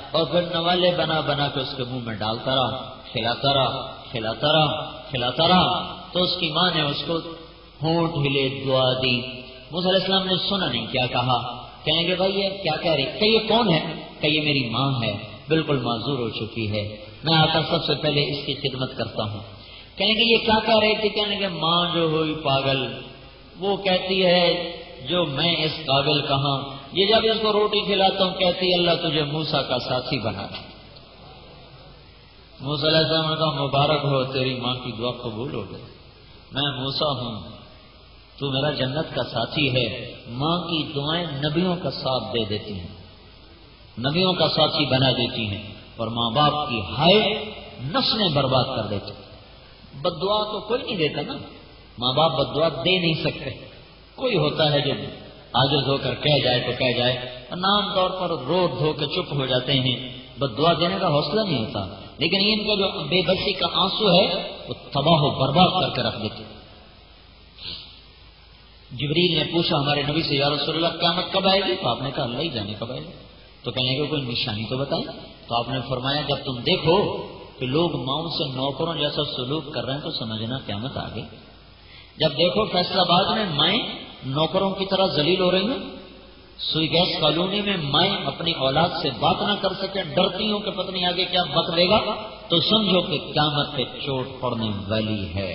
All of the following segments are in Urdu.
اور پھر نوالے بنا بنا کے اس کے منہ میں ڈالتا رہا، کھلاتا رہا کھلاتا رہا کھلاتا رہا، تو اس کی ماں نے اس کو ہونٹ ہلے دعا دی۔ موسیٰ علیہ السلام نے سنا نہیں کیا کہا، کہیں گے بھائی یہ کیا کہہ رہی، کہ یہ کون ہے، کہ یہ میری ماں ہے، بالکل معذور ہو چکی ہے، میں آ کر سب سے پہلے اس کی خدمت کرتا ہوں۔ کہیں گے یہ کیا کہہ رہی تھی، کہنے کہ ماں جو ہوئی پاگل، وہ کہتی ہے جو میں اس قابل کہاں، یہ جب اس کو روٹی کھلاتا ہوں کہتی اللہ تجھے موسیٰ کا ساتھی بنا۔ موسیٰ علیہ السلام نے کہا مبارک ہو، تیری ماں کی دعا قبول ہو گئی، میں موسیٰ ہوں، تو میرا جنت کا ساتھی ہے۔ ماں کی دعائیں نبیوں کا ساتھ دے دیتی ہیں، نبیوں کا ساتھی بنا دیتی ہیں، اور ماں باپ کی ہائے نسلیں برباد کر دیتے۔ بد دعا تو کوئی نہیں دیتا نا، ماں باپ بد دعا دے نہیں سکتے، کوئی ہوتا ہے جو عاجز ہو کر کہہ جائے تو کہہ جائے، اور عام طور پر رو دھو کے چپ ہو جاتے ہیں، بد دعا دینے کا حوصلہ نہیں ہوتا، لیکن ان کا جو بے بسی کا آنسو ہے وہ تباہ و برباد کر کے رکھ دیتے۔ جبریل نے پوچھا ہمارے نبی سے یا رسول اللہ قیامت کب آئے گی، تو آپ نے کہا اللہ ہی جانے کب آئے گی، تو کہنے کہ کوئی نشانی تو بتائیں، تو آپ نے فرمایا جب تم دیکھو کہ لوگ ماؤں سے نوکروں جیسا سلوک کر رہے ہیں تو سمجھنا قیامت آ گئی۔ جب دیکھو فیصلہ آباد میں مائیں نوکروں کی طرح ذلیل ہو رہی ہیں، سوئی گیس کالونی میں مائیں اپنی اولاد سے بات نہ کر سکے، ڈرتی ہوں کہ پتہ نہیں آگے کیا وقت دے گا، تو سمجھو کہ قیامت پہ چوٹ پڑنے والی ہے۔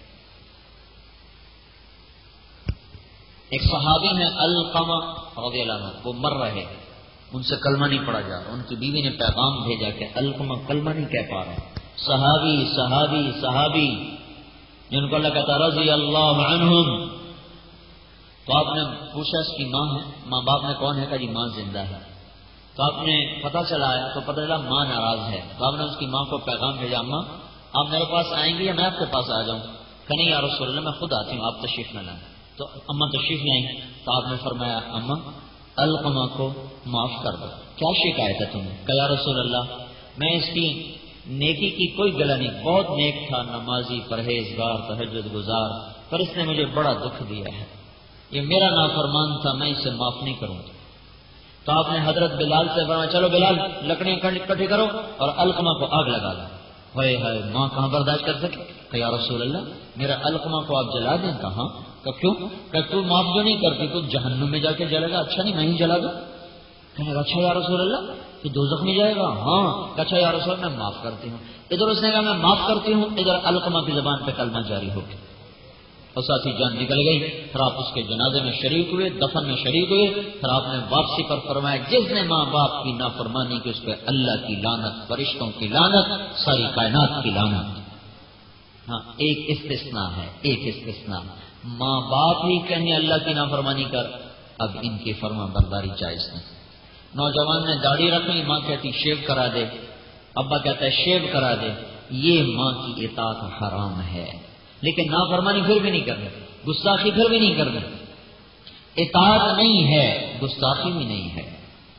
ایک صحابی ہیں القمہ رضی اللہ عنہ، وہ مر رہے، ان سے کلمہ نہیں پڑھا جا رہا، ان کی بیوی نے پیغام بھیجا کہ القمہ کلمہ نہیں کہہ پا رہے، صحابی صحابی صحابی جن کو اللہ کہتا رضی اللہ عنہم۔ تو آپ نے پوچھا اس کی ماں ہے، ماں باپ نے کون ہے، کہا جی ماں زندہ ہے۔ تو آپ نے پتہ چلایا تو پتہ چلا ماں ناراض ہے، تو آپ نے اس کی ماں کو پیغام بھیجا ماں آپ میرے پاس آئیں گی یا میں آپ کے پاس آ جاؤں، کہ نہیں یا رسول اللہ میں خود آتی ہوں، آپ تشریف نہ لائیں۔ تو اماں تشریف لائیں، تو آپ نے فرمایا اماں القمہ کو معاف کر دو، کیا شکایت ہے تمہیں، کہ یا رسول اللہ میں اس کی نیکی کی کوئی گلہ نہیں، بہت نیک تھا، نمازی پرہیزگار تہجد گزار، پر اس نے مجھے بڑا دکھ دیا ہے، یہ میرا نافرمان تھا، میں اسے معاف نہیں کروں۔ تو آپ نے حضرت بلال سے فرمایا چلو بلال لکڑیاں اکٹھی کرو اور القمہ کو آگ لگا دو۔ ہائے ہائے ماں کہاں برداشت کر سکے، کہ یا رسول اللہ میرا القمہ کو آپ جلا دیں، کہاں، کہ کیوں، کہ تو معاف جو نہیں کرتی تو جہنم میں جا کے جلے گا، اچھا نہیں میں ہی جلا دوں۔ کہنے گا اچھا یا رسول اللہ تو دوزخ میں جائے گا، ہاں، اچھا یا رسول اللہ میں معاف کرتی ہوں۔ ادھر اس نے کہا میں معاف کرتی ہوں، ادھر القمہ کی زبان پہ کلمہ جاری ہو گیا، اور ساتھی جان نکل گئی۔ پھر آپ اس کے جنازے میں شریک ہوئے، دفن میں شریک ہوئے، پھر آپ نے واپسی پر فرمایا جس نے ماں باپ کی نافرمانی کی اس پہ اللہ کی لعنت، فرشتوں کی لعنت، ساری کائنات کی لعنت۔ ہاں ایک استثناء ہے، ایک استثناء، ماں باپ ہی کہیں اللہ کی نافرمانی کر، اب ان کی فرما برداری جائز نہیں۔ نوجوان نے داڑھی رکھی، ماں کہتی شیو کرا دے، ابا کہتا ہے شیو کرا دے، یہ ماں کی اطاعت حرام ہے، لیکن نافرمانی پھر بھی نہیں کرنی، گستاخی پھر بھی نہیں کرنی، اطاعت نہیں ہے گستاخی بھی نہیں ہے۔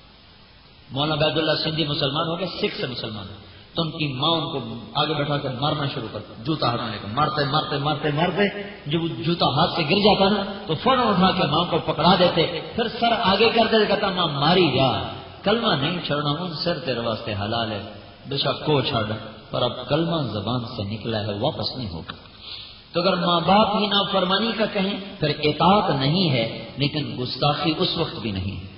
مولانا عبید اللہ سندھی مسلمان ہو گئے، سکھ سے مسلمان، تو ان کی ماں ان کو آگے بیٹھا کر مارنا شروع کر، جوتا ہٹانے کا، مارتے مارتے مارتے مارتے جب جوتا ہاتھ سے گر جاتا نا تو فوراً اٹھا کے ماں کو پکڑا دیتے، پھر سر آگے کر دیتے، کہتا ماں ماری جا، کلمہ نہیں چھوڑنا، ان سر تیرے واسطے حلال ہے، بے شک کو چھوڑ، پر اب کلمہ زبان سے نکلا ہے واپس نہیں ہوگا۔ تو اگر ماں باپ ہی نافرمانی کا کہیں پھر اطاعت نہیں ہے، لیکن گستاخی اس وقت بھی نہیں ہے۔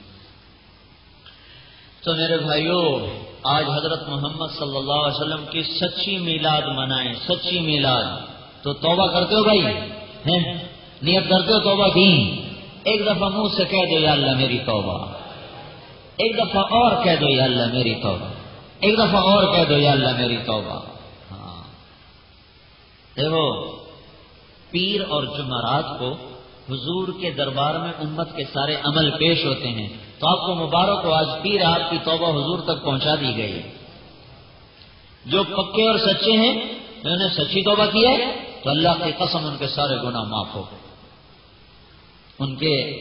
تو میرے بھائیوں آج حضرت محمد صلی اللہ علیہ وسلم کی سچی میلاد منائیں، سچی میلاد، تو توبہ کرتے ہو بھائی، نیت کرتے ہو توبہ کی، ایک دفعہ منہ سے کہہ دو یا اللہ میری توبہ، ایک دفعہ اور کہہ دو یا اللہ میری توبہ، ایک دفعہ اور کہہ دو یا اللہ میری توبہ۔ ہاں دیکھو پیر اور جمعرات کو حضور کے دربار میں امت کے سارے عمل پیش ہوتے ہیں، تو آپ کو مبارک ہو، آج پیر آپ کی توبہ حضور تک پہنچا دی گئی ہے۔ جو پکے اور سچے ہیں جنہوں نے سچی توبہ کی ہے تو اللہ کی قسم ان کے سارے گناہ معاف ہو، ان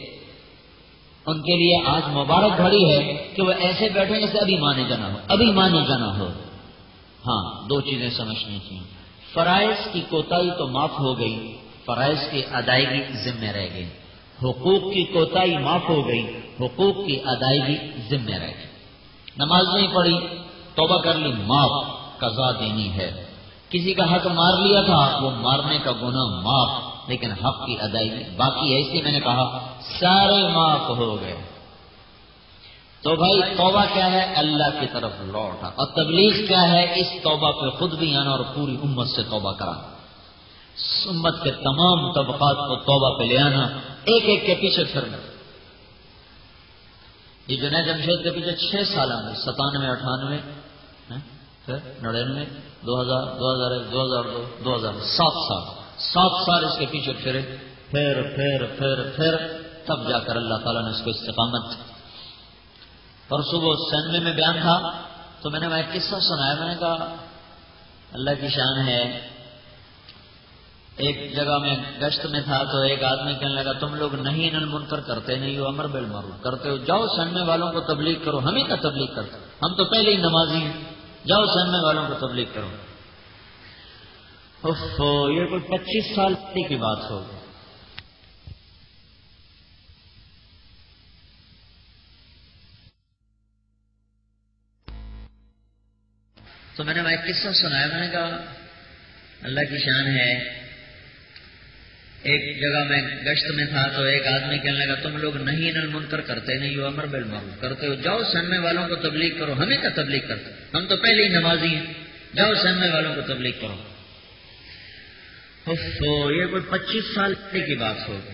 کے لیے آج مبارک گھڑی ہے کہ وہ ایسے بیٹھے جیسے ابھی مانے جانا ہو، ابھی مانے جانا ہو۔ ہاں دو چیزیں سمجھنی چاہیے، فرائض کی کوتاہی تو معاف ہو گئی، فرائض کی ادائیگی ذمہ رہ گئی، حقوق کی کوتاہی معاف ہو گئی، حقوق کی ادائیگی ذمہ رہ گئی۔ نماز نہیں پڑھی، توبہ کر لی، معاف، قضا دینی ہے۔ کسی کا حق مار لیا تھا، وہ مارنے کا گناہ معاف، لیکن حق کی ادائیگی باقی ہے، اس لیے میں نے کہا سارے معاف ہو گئے۔ تو بھائی توبہ کیا ہے؟ اللہ کی طرف لوٹا، اور تبلیغ کیا ہے؟ اس توبہ پہ خود بھی آنا اور پوری امت سے توبہ کرانا، امت کے تمام طبقات کو توبہ پہ لے آنا، ایک ایک کے پیچھے پھرنا۔ یہ جنید جمشید کے پیچھے 6 سال آئے، 97، 98، پھر 99، 2000، 2001، 2002، 2000، 7 سال اس کے پیچھے پھرے، پھر تب جا کر اللہ تعالیٰ نے اس کو استقامت۔ پرسوں وہ سینمے میں بیان تھا تو میں نے ایک قصہ سنایا، میں نے کہا اللہ کی شان ہے، ایک جگہ میں گشت میں تھا تو ایک آدمی کہنے لگا تم لوگ نہی عن المنکر کرتے نہیں ہو، امر بالمعروف کرتے ہو، جاؤ سینمے والوں کو تبلیغ کرو، ہمیں کیا تبلیغ کرتے، ہم تو پہلے ہی نمازی ہیں، جاؤ سینمے والوں کو تبلیغ کرو۔ یہ کوئی 25 سال کی بات ہوگی۔ تو میں نے ایک قصہ سنایا، میں نے کہا اللہ کی شان ہے، ایک جگہ میں گشت میں تھا تو ایک آدمی کہنے لگا تم لوگ نہی عن المنکر کرتے نہیں ہو، امر بالمعروف کرتے ہو، جاؤ سینمے والوں کو تبلیغ کرو، ہمیں کیا تبلیغ کرتے، ہم تو پہلے ہی نمازی ہیں، جاؤ سینمے والوں کو تبلیغ کرو۔ یہ کوئی 25 سال کی بات ہوگی۔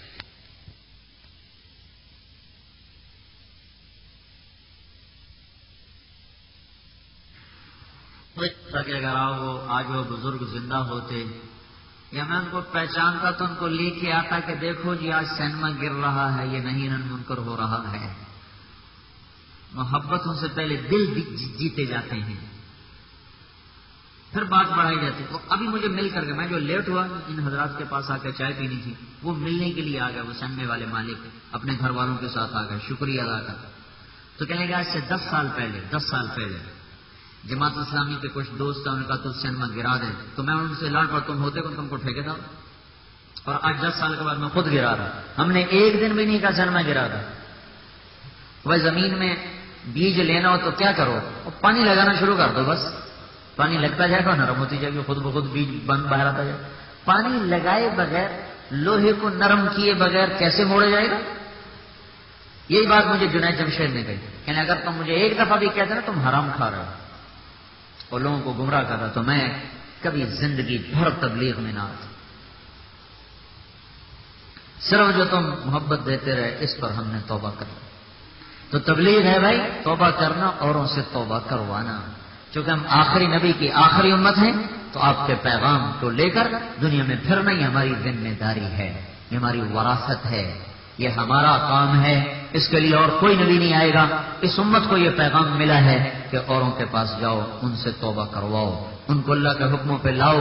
کہ اگر آج وہ بزرگ زندہ ہوتے یا میں ان کو پہچانتا تو ان کو لے کے آتا کہ دیکھو جی آج سینما گر رہا ہے، یہ نہی عن المنکر ہو رہا ہے۔ محبتوں سے پہلے دل جیتے جاتے ہیں، پھر بات بڑھائی جاتی ہے۔ ابھی مجھے مل کر کے، میں جو لیٹ ہوا ان حضرات کے پاس آ کے چائے پینی تھی، وہ ملنے کے لیے آ گئے، وہ سینمے والے مالک اپنے گھر والوں کے ساتھ آ گئے، شکریہ ادا کر۔ تو کہنے لگا آج سے 10 سال پہلے جماعت اسلامی کے کچھ دوست ہیں، انہوں نے کہا تو سینما گرا دیں، تو میں ان سے لاڈ پر تم ہوتے کہ تم کو ٹھیکے دار، اور آج 10 سال کے بعد میں خود گرا رہا۔ ہم نے ایک دن بھی نہیں کہا سینما گرا دیں۔ وہ زمین میں بیج لینا ہو تو کیا کرو، پانی لگانا شروع کر دو، بس پانی لگتا جائے گا، نرم ہوتی جائے گی، خود بخود بیج باہر آتا جائے۔ پانی لگائے بغیر، لوہے کو نرم کیے بغیر کیسے موڑا جائے گا؟ یہی بات مجھے جنید جمشید نے کہی، یعنی اگر تم مجھے ایک دفعہ بھی کہتے نا تم حرام کھا رہے ہو اور لوگوں کو گمراہ کر رہا، تو میں کبھی زندگی بھر تبلیغ میں نہ آتا۔ صرف جو تم محبت دیتے رہے اس پر ہم نے توبہ کر لی۔ تو تبلیغ ہے بھائی توبہ کرنا، اوروں سے توبہ کروانا۔ چونکہ ہم آخری نبی کی آخری امت ہیں تو آپ کے پیغام کو لے کر دنیا میں پھرنا ہی ہماری ذمہ داری ہے، یہ ہماری وراثت ہے، یہ ہمارا کام ہے۔ اس کے لیے اور کوئی نبی نہیں آئے گا۔ اس امت کو یہ پیغام ملا ہے کہ اوروں کے پاس جاؤ، ان سے توبہ کرواؤ، ان کو اللہ کے حکموں پہ لاؤ۔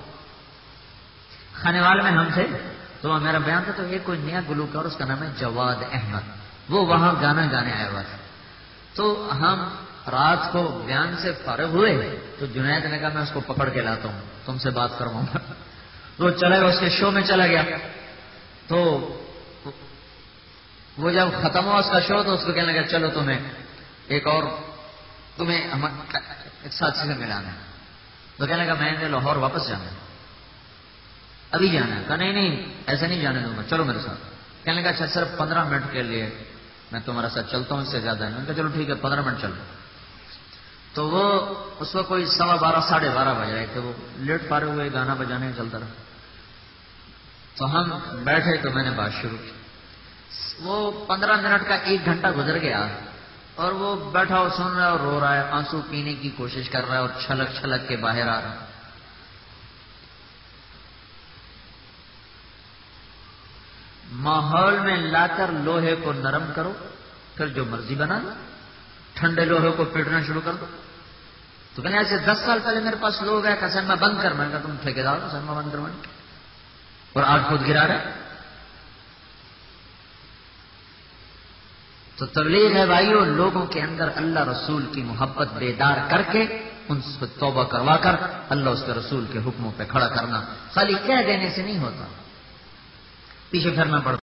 خانیوال میں ہم تھے تو میرا بیان تھا، تو ایک کوئی نیا گلوکار، اس کا نام ہے جواد احمد، وہ وہاں گانا گانے آیا ہوا تھا۔ تو ہم رات کو بیان سے فارغ ہوئے تو جنید نے کہا میں اس کو پکڑ کے لاتا ہوں، تم سے بات کرواؤں گا۔ وہ چلا گیا، اس کے شو میں چلا گیا۔ تو وہ جب ختم ہوا اس کا شو تو اس کو کہنے لگا چلو تمہیں ایک اور ایک ساتھی سے ملانا ہے۔ تو کہنے لگا میں نے لاہور واپس جانا ہے، ابھی جانا ہے۔ کہا نہیں ایسا نہیں جانے دوں گا، چلو میرے ساتھ۔ کہنے لگا اچھا صرف 15 منٹ کے لیے میں تمہارے ساتھ چلتا ہوں، اس سے زیادہ نہیں۔ کہا چلو ٹھیک ہے 15 منٹ چلو۔ تو وہ اس وقت کوئی 12:15 12:30 بج رہے تھے، وہ لیٹ پارے ہوئے، گانا بجانے چلتا رہا۔ تو ہم بیٹھے تو میں نے بات شروع کی۔ وہ 15 منٹ کا 1 گھنٹہ گزر گیا اور وہ بیٹھا اور سن رہا ہے اور رو رہا ہے، آنسو پینے کی کوشش کر رہا ہے اور چھلک چھلک کے باہر آ رہا ہے۔ ماحول میں لا کر لوہے کو نرم کرو، پھر جو مرضی بنا لو، ٹھنڈے لوہے کو پیٹنا شروع کر دو۔ تو کہنے ایسے 10 سال پہلے میرے پاس لوگ آئے کہ سینما بند کر، میں نے کہا تم ٹھیکیدار ہو سینما بند کروانے، اور آج خود گرا رہے۔ تو تبلیغ ہے بھائیو، لوگوں کے اندر اللہ رسول کی محبت بیدار کر کے ان سے توبہ کروا کر اللہ اس کے رسول کے حکموں پہ کھڑا کرنا، خالی کہہ دینے سے نہیں ہوتا، پیچھے پھرنا پڑتا۔